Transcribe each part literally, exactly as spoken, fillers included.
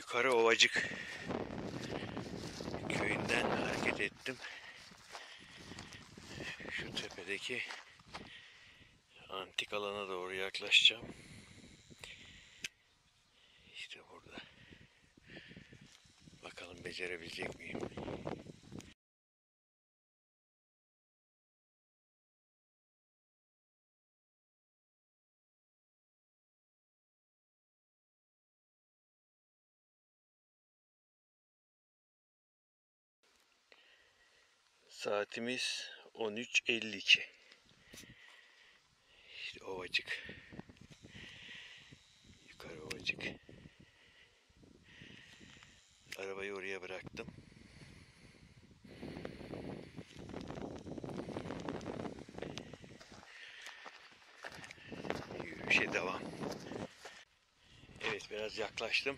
Yukarı Ovacık köyünden hareket ettim. Şu tepedeki antik alana doğru yaklaşacağım. İşte burada. Bakalım becerebilecek miyim? Saatimiz on üç elli iki. İşte Ovacık. Yukarı Ovacık. Arabayı oraya bıraktım. Yürüyüşe devam. Evet, biraz yaklaştım.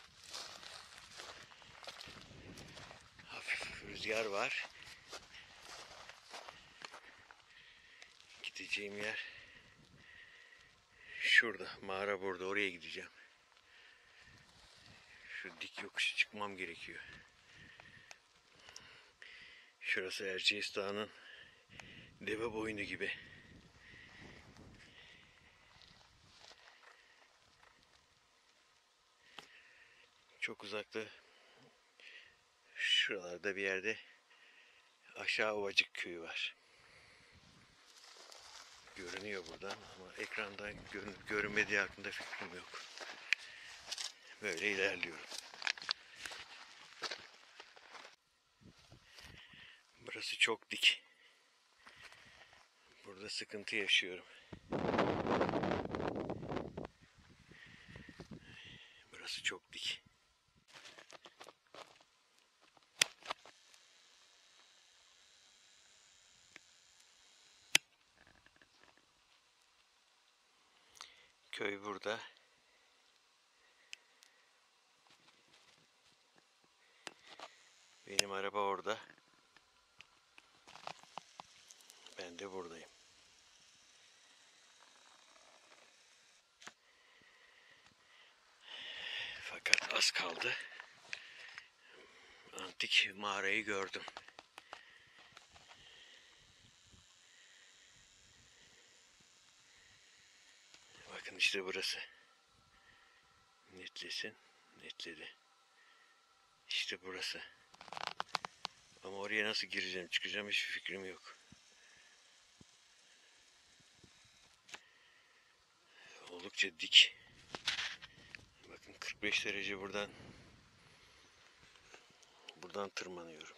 Hafif rüzgar var. Gideceğim yer şurada. Mağara burada. Oraya gideceğim. Şu dik yokuşu çıkmam gerekiyor. Şurası Erciyes Dağı'nın deve boynu gibi. Çok uzakta, şuralarda bir yerde Aşağı Ovacık köyü var. Görünüyor buradan ama ekrandan görünüp görünmediği hakkında fikrim yok. Böyle ilerliyorum. Burası çok dik. Burada sıkıntı yaşıyorum. Burası çok dik. Köy burada. Benim araba orada. Ben de buradayım. Fakat az kaldı. Antik mağarayı gördüm. Bakın işte burası. Netlesin. Netledi. İşte burası. Ama oraya nasıl gireceğim, çıkacağım hiçbir fikrim yok. Oldukça dik. Bakın kırk beş derece buradan buradan tırmanıyorum.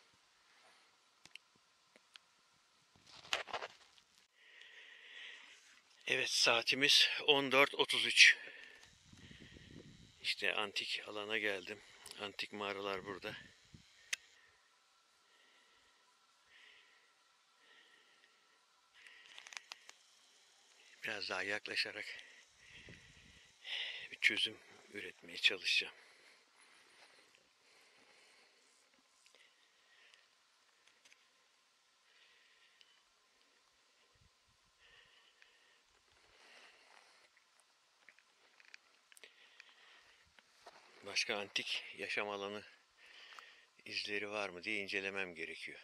Evet, saatimiz on dört otuz üç. İşte antik alana geldim. Antik mağaralar burada. Biraz daha yaklaşarak bir çözüm üretmeye çalışacağım. Başka antik yaşam alanı izleri var mı diye incelemem gerekiyor.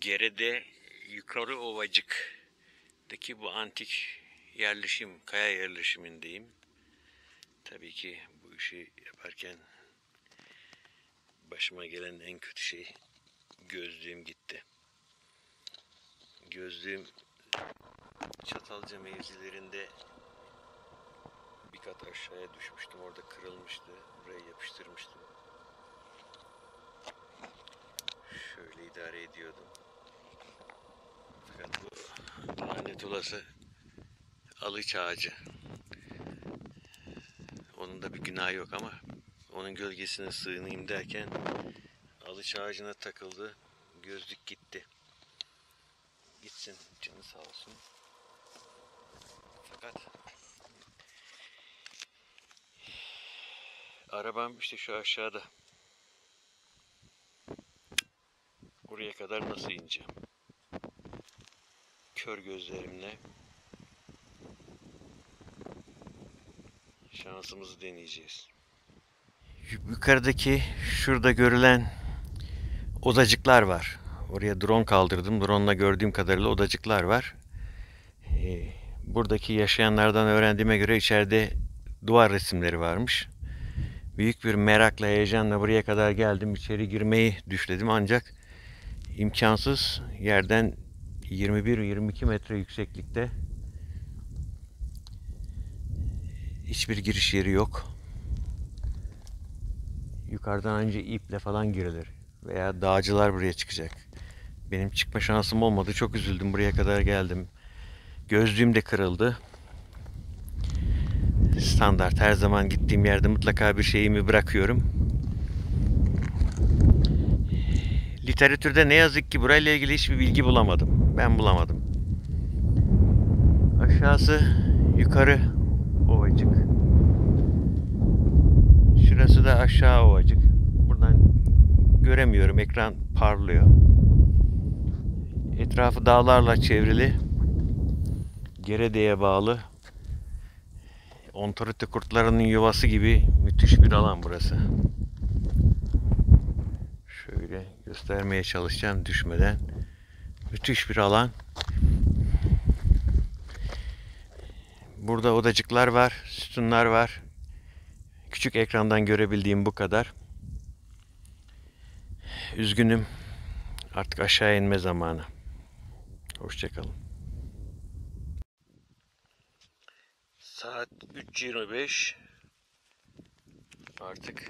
Gerede Yukarı Ovacık'taki bu antik yerleşim, kaya yerleşimindeyim. Tabii ki bu işi yaparken başıma gelen en kötü şey, gözlüğüm gitti. Gözlüğüm Çatalca mevzilerinde bir kat aşağıya düşmüştüm. Orada kırılmıştı. Buraya yapıştırmıştım. Şöyle idare ediyordum. Fakat bu lanet olası alıç ağacı. Onun da bir günahı yok ama onun gölgesine sığınayım derken alıç ağacına takıldı. Gözlük gitti. Gitsin, canı sağ olsun. Fakat arabam işte şu aşağıda. Buraya kadar nasıl ineceğim? Kör gözlerimle şansımızı deneyeceğiz. Yukarıdaki şurada görülen odacıklar var. Oraya drone kaldırdım. Drone'la gördüğüm kadarıyla odacıklar var. Ee, buradaki yaşayanlardan öğrendiğime göre içeride duvar resimleri varmış. Büyük bir merakla, heyecanla buraya kadar geldim. İçeri girmeyi düşledim ancak imkansız. Yerden yirmi bir yirmi iki metre yükseklikte. Hiçbir giriş yeri yok. Yukarıdan önce iple falan girilir. Veya dağcılar buraya çıkacak. Benim çıkma şansım olmadı. Çok üzüldüm. Buraya kadar geldim. Gözlüğüm de kırıldı. Standart, her zaman gittiğim yerde mutlaka bir şeyimi bırakıyorum. Literatürde ne yazık ki burayla ilgili hiçbir bilgi bulamadım. Ben bulamadım. Aşağısı yukarı ovacık. Şurası da aşağı ovacık. Buradan göremiyorum. Ekran parlıyor. Etrafı dağlarla çevrili. Gerede'ye bağlı. Ontorite kurtlarının yuvası gibi müthiş bir alan burası. Şöyle göstermeye çalışacağım düşmeden. Müthiş bir alan. Burada odacıklar var, sütunlar var. Küçük ekrandan görebildiğim bu kadar. Üzgünüm. Artık aşağı inme zamanı. Hoşça kalın. Saat üç yirmi beş. Artık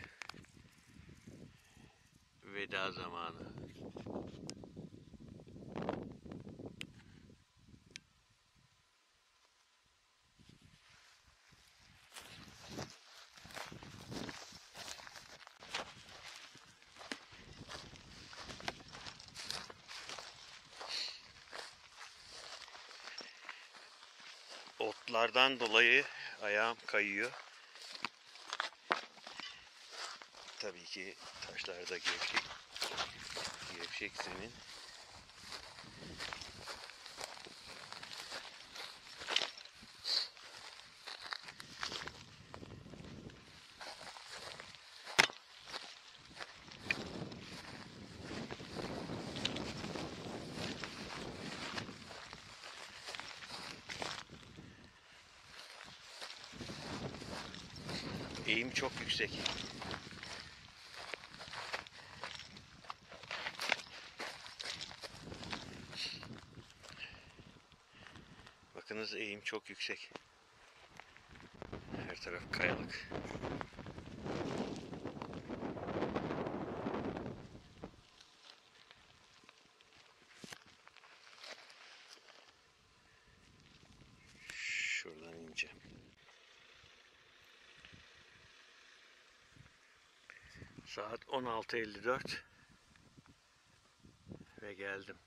veda zamanı. Otlardan dolayı ayağım kayıyor. Tabii ki taşlarda gevşek, gevşek zemin. Eğim çok yüksek. Bakınız, eğim çok yüksek. Her taraf kayalık. Şuradan ineceğim. Saat on altı elli dört ve geldim.